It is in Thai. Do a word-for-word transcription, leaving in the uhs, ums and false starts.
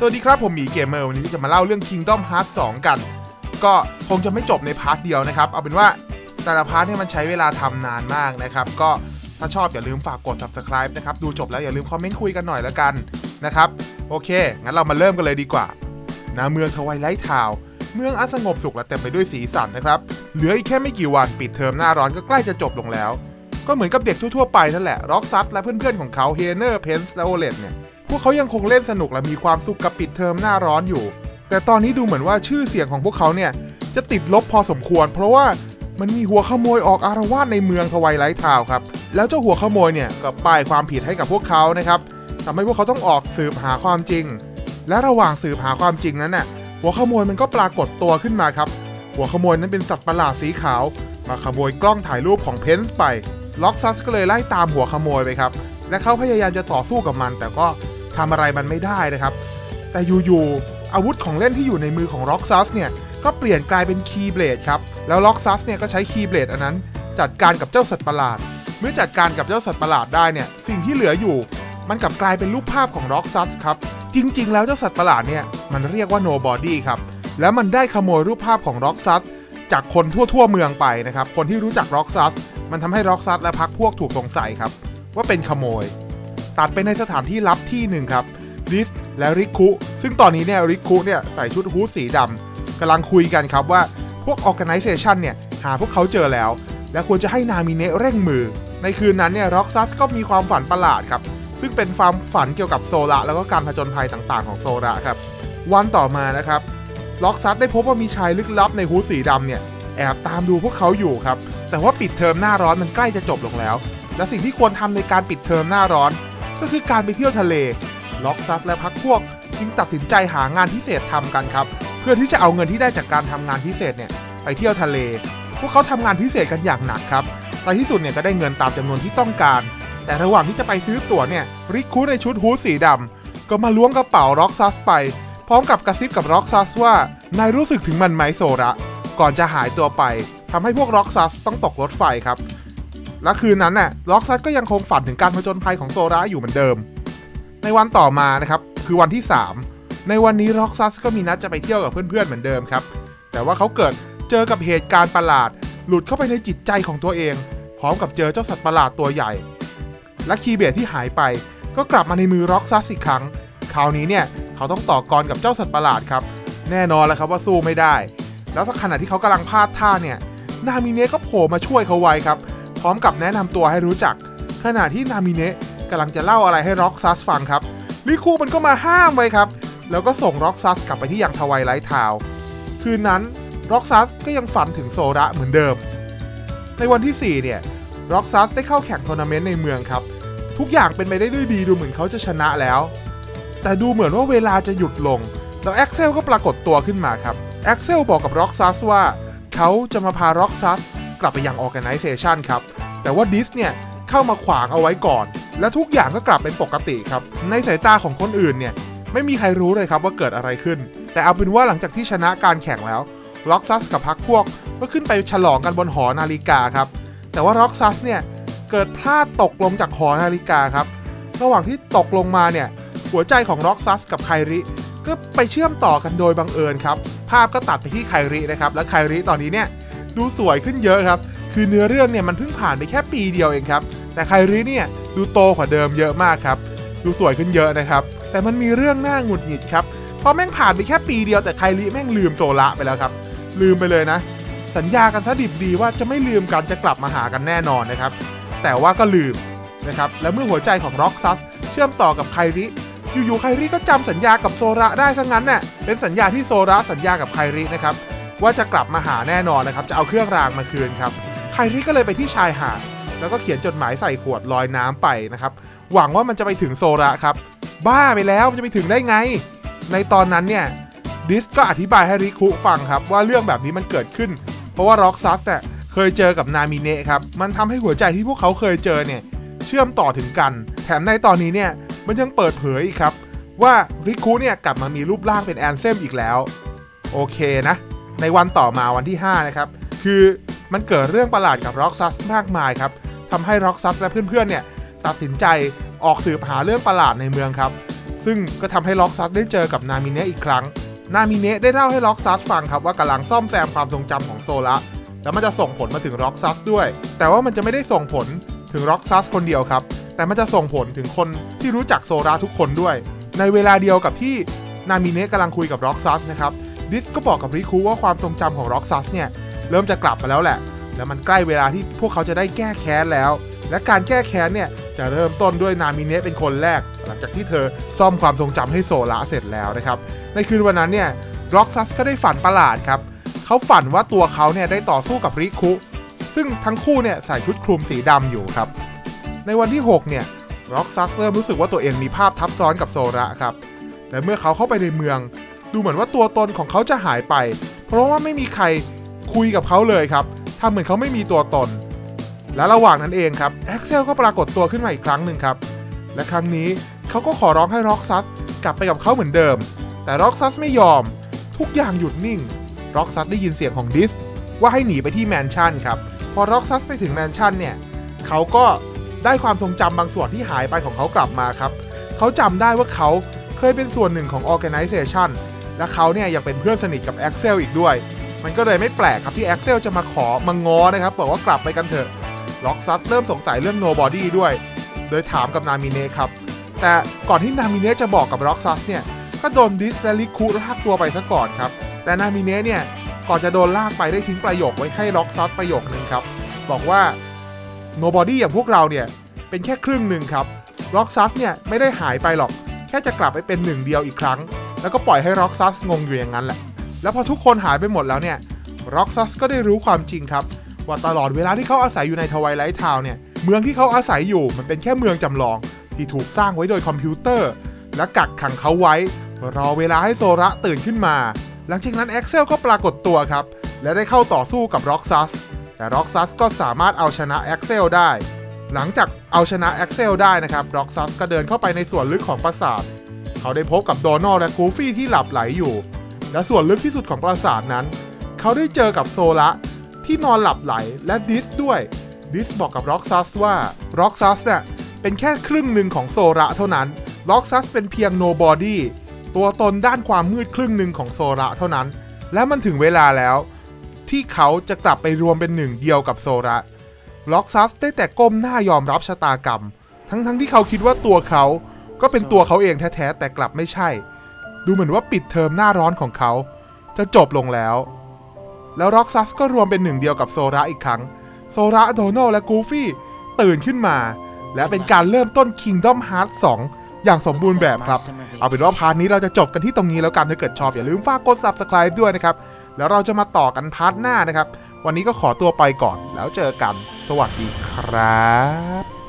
สวัสดีครับผมหมีเกมเมอร์วันนี้จะมาเล่าเรื่อง Kingdom Hearts สองกันก็คงจะไม่จบในพาร์ทเดียวนะครับเอาเป็นว่าแต่ละพาร์ทเนี่ยมันใช้เวลาทำนานมากนะครับก็ถ้าชอบอย่าลืมฝากกด ซับสไครบ์ นะครับดูจบแล้วอย่าลืมคอมเมนต์คุยกันหน่อยแล้วกันนะครับโอเคงั้นเรามาเริ่มกันเลยดีกว่าณเมืองทไวไลท์ทาวน์เมืองอันสงบสุขและเต็มไปด้วยสีสันนะครับเหลืออีกแค่ไม่กี่วันปิดเทอมหน้าร้อนก็ใกล้จะจบลงแล้วก็เหมือนกับเด็กทั่วๆไปนั่นแหละร็อกซัสและเพื่อนๆของเขาเฮเนอร์เพนส์และโอเลตเนี่ยพวกเขายังคงเล่นสนุกและมีความสุขกับปิดเทอมหน้าร้อนอยู่แต่ตอนนี้ดูเหมือนว่าชื่อเสียงของพวกเขาเนี่ยจะติดลบพอสมควรเพราะว่ามันมีหัวขโมยออกอารวาสในเมืองทไวไลท์ทาวน์ครับแล้วเจ้าหัวขโมยเนี่ยก็ป้ายความผิดให้กับพวกเขานะครับทำให้พวกเขาต้องออกสืบหาความจริงและระหว่างสืบหาความจริงนั้นน่ะหัวขโมยมันก็ปรากฏตัวขึ้นมาครับหัวขโมยนั้นเป็นสัตว์ประหลาดสีขาวมาขโมยกล้องถ่ายรูปของเพนส์ไปล็อกซัสก็เลยไล่ตามหัวขโมยไปครับและเขาพยายามจะต่อสู้กับมันแต่ก็ทำอะไรมันไม่ได้นะครับแต่อยู่ๆอาวุธของเล่นที่อยู่ในมือของล็อกซัสเนี่ยก็เปลี่ยนกลายเป็นคีย์เบลดครับแล้วล็อกซัสเนี่ยก็ใช้คีย์เบลดอันนั้นจัดการกับเจ้าสัตว์ประหลาดเมื่อจัดการกับเจ้าสัตว์ประหลาดได้เนี่ยสิ่งที่เหลืออยู่มันกลับกลายเป็นรูปภาพของล็อกซัสครับจริงๆแล้วเจ้าสัตว์ประหลาดเนี่ยมันเรียกว่า Nobody ครับแล้วมันได้ขโมยรูปภาพของล็อกซัสจากคนทั่วๆเมืองไปนะครับคนที่รู้จักล็อกซัสมันทำให้ล็อกซัสและพรรคพวกถูกสงสัยครับว่าเป็นขโมยตัดไปในสถานที่ลับที่หนึ่งครับดิสและริคุซึ่งตอนนี้เนี่ยริคุเนี่ยใส่ชุดฮู้ดสีดำกำลังคุยกันครับว่าพวก Organization เนี่ยหาพวกเขาเจอแล้วและควรจะให้นามิเนะเร่งมือในคืนนั้นเนี่ยล็อกซัสก็มีความฝันประหลาดครับซึ่งเป็นความฝันเกี่ยวกับโซระแล้วก็การผจญภัยต่างๆของโซระครับวันต่อมานะครับล็อกซัสได้พบว่ามีชายลึกลับในฮู้ดสีดำเนี่ยแอบตามดูพวกเขาอยู่ครับแต่ว่าปิดเทอมหน้าร้อนมันใกล้จะจบลงแล้วและสิ่งที่ควรทำในการปิดเทอมหน้าร้อนก็คือการไปเที่ยวทะเลล็อกซัสและพรรคพวกจึงตัดสินใจหางานพิเศษทำกันครับเพื่อที่จะเอาเงินที่ได้จากการทำงานพิเศษเนี่ยไปเที่ยวทะเลพวกเขาทำงานพิเศษกันอย่างหนักครับในที่สุดเนี่ยก็ได้เงินตามจำนวนที่ต้องการแต่ระหว่างที่จะไปซื้อตั๋วเนี่ยริคุในชุดฮู้ดสีดำก็มาล้วงกระเป๋าล็อกซัสไปพร้อมกับกระซิบกับล็อกซัสว่านายรู้สึกถึงมันไหมโซระก่อนจะหายตัวไปทำให้พวกล็อกซัสต้องตกรถไฟครับและคืนนั้นน่ะล็อกซัสก็ยังคงฝันถึงการผจญภัยของโซระอยู่เหมือนเดิมในวันต่อมานะครับคือวันที่สามในวันนี้ล็อกซัสก็มีนัดจะไปเที่ยวกับเพื่อนๆเหมือนเดิมครับแต่ว่าเขาเกิดเจอกับเหตุการณ์ประหลาดหลุดเข้าไปในจิตใจของตัวเองพร้อมกับเจอเจ้าสัตว์ประหลาดตัวใหญ่และคีย์เบลดที่หายไปก็กลับมาในมือล็อกซัสอีกครั้งคราวนี้เนี่ยเขาต้องต่อกรกับเจ้าสัตว์ประหลาดครับแน่นอนแล้วครับว่าสู้ไม่ได้แล้วขณะที่เขากำลังพลาดท่าเนี่ยนามิเนะก็โผล่มาช่วยเขาไว้ครับพร้อมกับแนะนำตัวให้รู้จักขณะที่นามิเนะกำลังจะเล่าอะไรให้ล็อกซัสฟังครับริคุมันก็มาห้ามไว้ครับแล้วก็ส่งล็อกซัสกลับไปที่ยังทไวไลท์ทาวน์คืนนั้นล็อกซัสก็ยังฝันถึงโซระเหมือนเดิมในวันที่สี่เนี่ยล็อกซัสได้เข้าแข่งทัวร์นาเมนต์ในเมืองครับทุกอย่างเป็นไปได้ด้วยดีดูเหมือนเขาจะชนะแล้วแต่ดูเหมือนว่าเวลาจะหยุดลงแล้วแอ็กเซลก็ปรากฏตัวขึ้นมาครับแอ็กเซลบอกกับล็อกซัสว่าเขาจะมาพาล็อกซัสกลับไปยัง Organization ครับแต่ว่าดิสเนี่ยเข้ามาขวางเอาไว้ก่อนและทุกอย่างก็กลับเป็นปกติครับในสายตาของคนอื่นเนี่ยไม่มีใครรู้เลยครับว่าเกิดอะไรขึ้นแต่เอาเป็นว่าหลังจากที่ชนะการแข่งแล้วล็อกซัสกับพรรคพวกก็ขึ้นไปฉลองกันบนหอนาฬิกาครับแต่ว่าล็อกซัสเนี่ยเกิดพลาดตกลงจากหอนาฬิกาครับระหว่างที่ตกลงมาเนี่ยหัวใจของล็อกซัสกับไคริก็ไปเชื่อมต่อกันโดยบังเอิญครับภาพก็ตัดไปที่ไครินะครับและไคริตอนนี้เนี่ยดูสวยขึ้นเยอะครับคือเนื้อเรื่องเนี่ยมันเพิ่งผ่านไปแค่ปีเดียวเองครับแต่ไคริเนี่ยดูโตกว่าเดิมเยอะมากครับดูสวยขึ้นเยอะนะครับแต่มันมีเรื่องน่าหงุดหงิดครับเพราะแม่งผ่านไปแค่ปีเดียวแต่ไคริแม่งลืมโซระไปแล้วครับลืมไปเลยนะสัญญากันซะดิบดีว่าจะไม่ลืมกันจะกลับมาหากันแน่นอนนะครับแต่ว่าก็ลืมนะครับและเมื่อหัวใจของล็อกซัสเชื่อมต่อกับไคริอยู่ๆไคริก็จำสัญญากับโซระได้ซะงั้นน่ะเป็นสัญญาที่โซระสัญญากับไครินะครับว่าจะกลับมาหาแน่นอนนะครับจะเอาเครื่องรางมาคืนครับไคริก็เลยไปที่ชายหาดแล้วก็เขียนจดหมายใส่ขวดลอยน้ำไปนะครับหวังว่ามันจะไปถึงโซระครับบ้าไปแล้วมันจะไปถึงได้ไงในตอนนั้นเนี่ยดิสก็อธิบายให้ริคุฟังครับว่าเรื่องแบบนี้มันเกิดขึ้นเพราะว่าล็อกซัสเนี่ยเคยเจอกับนามิเนะครับมันทำให้หัวใจที่พวกเขาเคยเจอเนี่ยเชื่อมต่อถึงกันแถมในตอนนี้เนี่ยมันยังเปิดเผยอีกครับว่าริคุเนี่ยกลับมามีรูปร่างเป็นแอนเซมอีกแล้วโอเคนะในวันต่อมาวันที่ห้านะครับคือมันเกิดเรื่องประหลาดกับล็อกซัสมากมายครับทำให้ล็อกซัสและเพื่อนๆเนี่ยตัดสินใจออกสืบหาเรื่องประหลาดในเมืองครับซึ่งก็ทำให้ล็อกซัสได้เจอกับนามิเนะอีกครั้งนามิเนะได้เล่าให้ล็อกซัสฟังครับว่ากำลังซ่อมแซมความทรงจำของโซระแล้วมันจะส่งผลมาถึงล็อกซัสด้วยแต่ว่ามันจะไม่ได้ส่งผลถึงล็อกซัสคนเดียวครับแต่มันจะส่งผลถึงคนที่รู้จักโซระทุกคนด้วยในเวลาเดียวกับที่นามิเนะกำลังคุยกับล็อกซัสนะครับดิสก็บอกกับริคุว่าความทรงจำของล็อกซัสเนี่ยเริ่มจะกลับมาแล้วแหละแล้วมันใกล้เวลาที่พวกเขาจะได้แก้แค้นแล้วและการแก้แค้นเนี่ยจะเริ่มต้นด้วยนามิเนะเป็นคนแรกหลังจากที่เธอซ่อมความทรงจำให้โซระเสร็จแล้วนะครับในคืนวันนั้นเนี่ยล็อกซัสก็ได้ฝันประหลาดครับเขาฝันว่าตัวเขาเนี่ยได้ต่อสู้กับริคุซึ่งทั้งคู่เนี่ยใส่ชุดคลุมสีดำอยู่ครับในวันที่หกเนี่ยล็อกซัสเริ่มรู้สึกว่าตัวเองมีภาพทับซ้อนกับโซระครับแต่เมื่อเขาเข้าไปในเมืองดูเหมือนว่าตัวตนของเขาจะหายไปเพราะว่าไม่มีใครคุยกับเขาเลยครับทำเหมือนเขาไม่มีตัวตนและระหว่างนั้นเองครับแอ็กเซลก็ปรากฏตัวขึ้นมาอีกครั้งหนึ่งครับและครั้งนี้เขาก็ขอร้องให้ล็อกซัสกลับไปกับเขาเหมือนเดิมแต่ล็อกซัสไม่ยอมทุกอย่างหยุดนิ่งล็อกซัสได้ยินเสียงของดิสว่าให้หนีไปที่แมนชั่นครับพอล็อกซัสไปถึงแมนชั่นเนี่ยเขาก็ได้ความทรงจำบางส่วนที่หายไปของเขากลับมาครับเขาจำได้ว่าเขาเคยเป็นส่วนหนึ่งของ Organization และเขาเนี่ยยังเป็นเพื่อนสนิทกับแอ็กเซลอีกด้วยมันก็เลยไม่แปลกครับที่แอ็กเซลจะมาขอมาง้อนะครับบอกว่ากลับไปกันเถอะล็อกซัสเริ่มสงสัยเรื่อง Nobody ด้วยโดยถามกับนามิเนะครับแต่ก่อนที่นามิเนะจะบอกกับล็อกซัสเนี่ยก็โดนดิสและริคุลากตัวไปซะก่อนครับแต่นามิเนะเนี่ยก่อนจะโดนลากไปได้ทิ้งประโยคไว้ให้ล็อกซัสประโยคนึงครับบอกว่า Nobody อย่างพวกเราเนี่ยเป็นแค่ครึ่งหนึ่งครับล็อกซัสเนี่ยไม่ได้หายไปหรอกแค่จะกลับไปเป็นหนึ่งเดียวอีกครั้งแล้วก็ปล่อยให้ล็อกซัสงงอยู่อย่างนั้นแหละแล้วพอทุกคนหายไปหมดแล้วเนี่ยล็อกซัสก็ได้รู้ความจริงครับว่าตลอดเวลาที่เขาอาศัยอยู่ในทวายไลท์ทาวน์เนี่ยเมืองที่เขาอาศัยอยู่มันเป็นแค่เมืองจำลองที่ถูกสร้างไว้โดยคอมพิวเตอร์และกักขังเขาไว้รอเวลาให้โซระตื่นขึ้นมาหลังจากนั้นแอ็กเซลก็ปรากฏตัวครับและได้เข้าต่อสู้กับล็อกซัสแต่ล็อกซัสก็สามารถเอาชนะแอ็กเซลได้หลังจากเอาชนะแอ็กเซลได้นะครับล็อกซัสก็เดินเข้าไปในส่วนลึกของปราสาทเขาได้พบกับโดนัลและกูฟี่ที่หลับไหลอยู่และส่วนลึกที่สุดของปราสาทนั้นเขาได้เจอกับโซระที่นอนหลับไหลและดิสด้วยดิสบอกกับล็อกซัสว่าล็อกซัสเนี่ยเป็นแค่ครึ่งหนึ่งของโซระเท่านั้นล็อกซัสเป็นเพียง Nobody ตัวตนด้านความมืดครึ่งหนึ่งของโซระเท่านั้นและมันถึงเวลาแล้วที่เขาจะกลับไปรวมเป็นหนึ่งเดียวกับโซระล็อกซัสได้แต่ก้มหน้ายอมรับชะตากรรมทั้งๆ ท, ที่เขาคิดว่าตัวเขาก็เป็นตัวเขาเองแท้ๆแต่กลับไม่ใช่ดูเหมือนว่าปิดเทอมหน้าร้อนของเขาจะจบลงแล้วแล้วล็อกซัสก็รวมเป็นหนึ่งเดียวกับโซระอีกครั้งโซระโดนัลและกูฟี่ตื่นขึ้นมาและเป็นการเริ่มต้น Kingdom Hearts สองอย่างสมบูรณ์แบบครับเอาเป็นว่าพาร์ทนี้เราจะจบกันที่ตรงนี้แล้วกันถ้าเกิดชอบอย่าลืมฝากกด Subscribe ด้วยนะครับแล้วเราจะมาต่อกันพาร์ทหน้านะครับวันนี้ก็ขอตัวไปก่อนแล้วเจอกันสวัสดีครับ